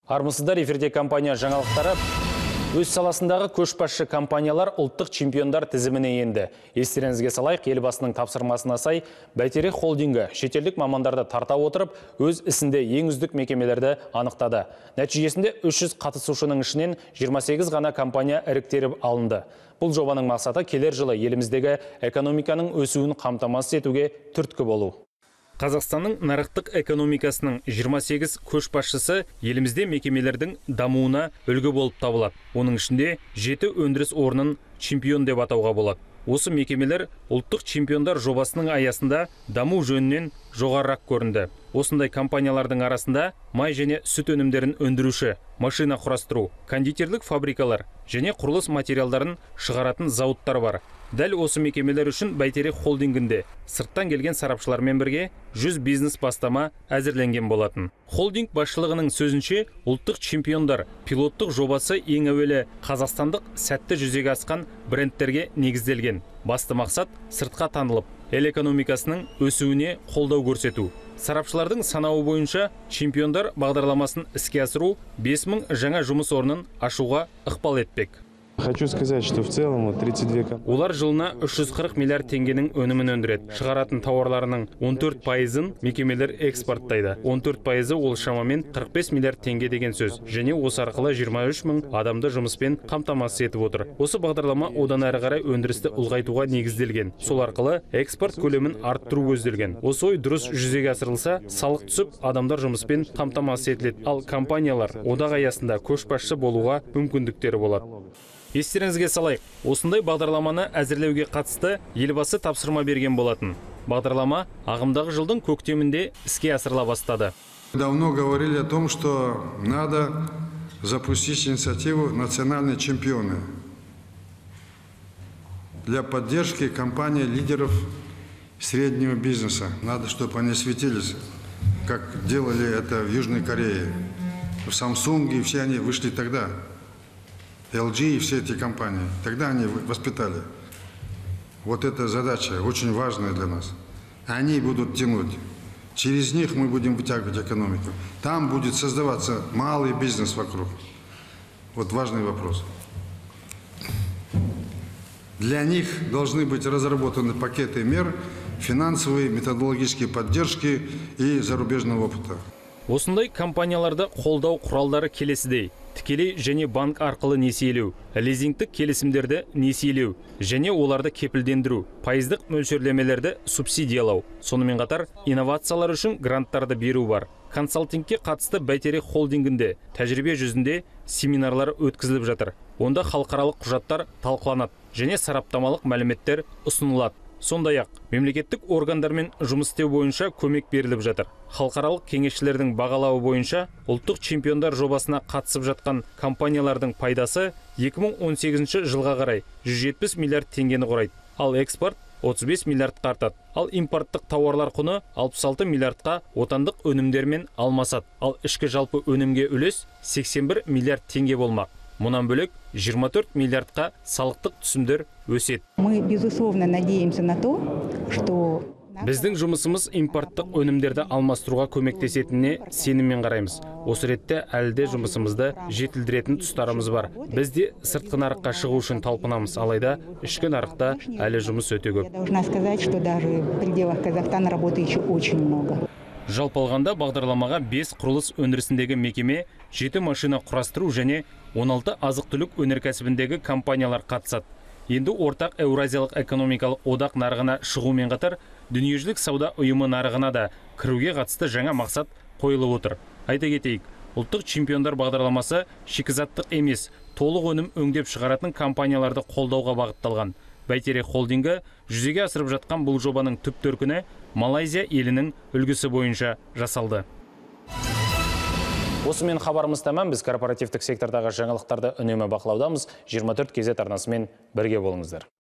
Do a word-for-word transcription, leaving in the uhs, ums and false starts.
Армысыздар, эфирде компания жаңалықтары. Өз саласындағы көшбасшы компаниялар ұлттық чемпиондар тізіміне енді. Естеріңізге салайық, елбасының тапсырмасына сай, Бәйтерек холдингі шетелдік мамандарды тарта отырып, өз ісінде ең үздік мекемелерді анықтады. Нәтижесінде үш жүз қатысушының ішінен жиырма сегіз ғана компания іріктеліп алынды. Бұл жобаның мақсаты келер жылы еліміздегі экономиканың өсуін қамтамасыз етуге түрткі болу. Қазақстанның нарықтық экономикасының жиырма сегіз көшбасшысы елімізде мекемелердің дамуына үлгі болып табылады. Оның ішінде жеті өндіріс орнын чемпион деп атауға болады. Осы мекемелер ұлттық чемпиондар жобасының аясында даму жөнінен жоғарырақ көрінді. Осындай компаниялардың арасында май және сүт өнімдерін өндіруші, машина құрастыру, кондитерлік фабрикалар және құрылыс материалдарын шығаратын зауыттар бар. Дәл осы мекемелер үшін Бәйтерек холдингінде сырттан келген сарапшылармен бірге жүз бизнес бастама әзірленген болатын. Холдинг басшылығының сөзінше, ұлттық чемпиондар пилоттық жобасы ең әуелі қазақстандық сәтті жүзеге асқан брендтерге негізделген. Басты мақсат сыртқа танылып, ел экономикасының өсуіне қолдау көрсету. Сарапшылардың санауы бойынша чемпиондар бағдарламасын іске асыру бес мың жаңа жұмыс орнын ашуға ықпал етпек. Хочу сказать, что в целом тридцать две компании. Олар жылына үш жүз қырық миллиард теңгенің өнімін өндіреді. Шығаратын тауарларының он төрт пайызын мекемелер экспорттайды. он төрт пайызы ол шамамен қырық бес миллиард теңге деген сөз. Және осы арқылы жиырма үш мың адамды жұмыспен қамтамасыз етіп отыр. Осы бағдарлама одан әрі қарай өндірісті ұлғайтуға негізделген. Сол арқылы экспорт көлемін арттыру көзделген. Осы ой дұрыс жүзеге асырылса, салық түсіп, адамдар жұмыспен қамтамасыз етіледі. Ал компаниялар одақ аясында көшбасшы болуға мүмкіндіктері болады. Естеріңізге салайық, осындай бағдарламаны әзірлеуге қатысты елбасы тапсырма берген болатын. Бағдарлама ағымдағы жылдың көктемінде іске асырыла бастады. Давно говорили о том, что надо запустить инициативу «Национальные чемпионы» для поддержки компаний-лидеров среднего бизнеса. Надо, чтобы они светились, как делали это в Южной Корее. В Samsung все они вышли тогда. эл джи и все эти компании. Тогда они воспитали. Вот эта задача очень важная для нас. Они будут тянуть. Через них мы будем вытягивать экономику. Там будет создаваться малый бизнес вокруг. Вот важный вопрос. Для них должны быть разработаны пакеты мер финансовой, методологической поддержки и зарубежного опыта. Осындай компанияларды қолдау құралдары келесідей: тікелей және банк арқылы несиелеу, лизингтік келісімдерді несиелеу және оларды кепілдендіру, пайыздық мөлшерлемелерді субсидиялау. Сонымен қатар инновациялар үшін гранттарды беру бар. Консалтингке қатысты Бәйтерек холдингінде тәжірибе жүзінде семинарлар өткізіліп жатыр. Онда халықаралық құжаттар талқыланады және сараптамалық мәліметтер ұсынылады. Сондай-ақ мемлекеттік органдармен жұмыс істеу бойынша көмек беріліп жатыр. Халықаралық кеңесшілердің бағалауы бойынша ұлттық чемпиондар жобасына қатысып жатқан компаниялардың пайдасы екі мың он сегізінші жылға қарай жүз жетпіс миллиард теңгені құрайды. Ал экспорт отыз бес миллиардқа артады. Ал импорттық тауарлар құны алпыс алты миллиардқа отандық өнімдермен алмасады. Ал ішкі жалпы өнімге үлес сексен бір миллиард теңге болмақ. Мұнан бөлек жиырма төрт миллиардқа салықтық түсімдер өседі. Мы безусловно надеемся на то, что Біздің жұмысымыз импорттық өнімдерді алмастыруға көмектесетініне сеніммен қараймыз. Осы ретте әлі де жұмысымызды жетілдіретін тұстарымыз бар. Біз де сыртқы нарыққа шығу үшін талпынамыз, алайда ішкі нарықта әлі жұмыс өте көп. Я должна сказать, что даже в пределах Казахстана работы еще очень много. Жалпы алғанда бағдарламаға бес құрылыс өндірісіндегі мекеме, жеті машина құрастыру және он алты азық-түлік өнеркәсібіндегі компаниялар қатысады. Енді ортақ Еуразиялық экономикалық одақ нарығына шығумен қатар, дүниежүзілік сауда ұйымы нарығына да кіруге қатысты жаңа мақсат қойылып отыр. Айта кетейік, ұлттық чемпиондар бағдарламасы шикізаттық емес, толық өнім өңдеп шығаратын компанияларды қолдауға бағытталған. Бәйтерек холдингі жүзеге асырып жатқан бұл жобаның түп төркіні Малайзия елінің үлгісі бойынша жасалды. Осымен хабарымыз тәмам. Біз корпоративтік сектордағы жаңалықтарды үнемі бақылаудамыз. жиырма төрт кз арнасымен бірге болыңыздар.